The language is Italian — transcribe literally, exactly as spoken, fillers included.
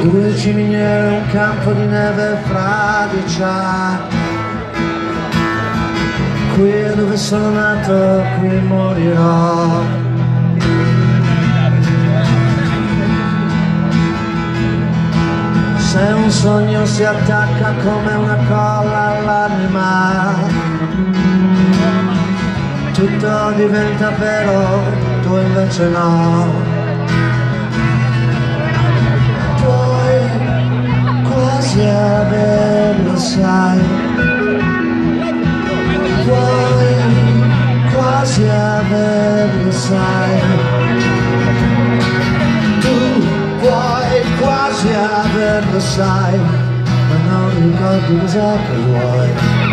Due ciminiere, un campo di neve fradicia. Qui è dove sono nato, qui morirò. Se un sogno si attacca come una colla all'anima, tutto diventa vero, tu invece no. Quasi averlo, sai, puoi quasi averlo, sai, tu puoi quasi averlo, sai, ma non ricordi cos'è che vuoi.